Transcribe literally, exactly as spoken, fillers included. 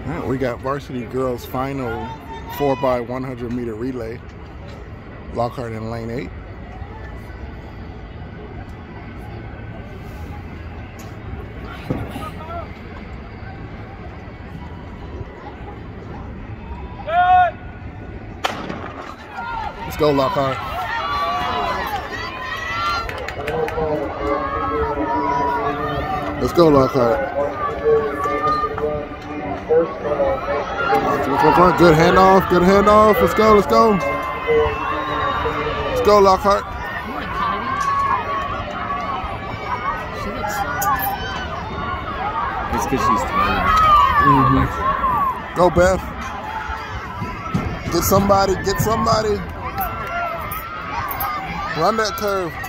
Right, we got varsity girls final four by one hundred meter relay. Lockhart in lane eight. Let's go, Lockhart. Let's go, Lockhart. Good handoff, good handoff. Let's go, let's go. Let's go, Lockhart. She looks so. It's because she's tired. Mm-hmm. Go, Beth. Get somebody, get somebody. Run that curve.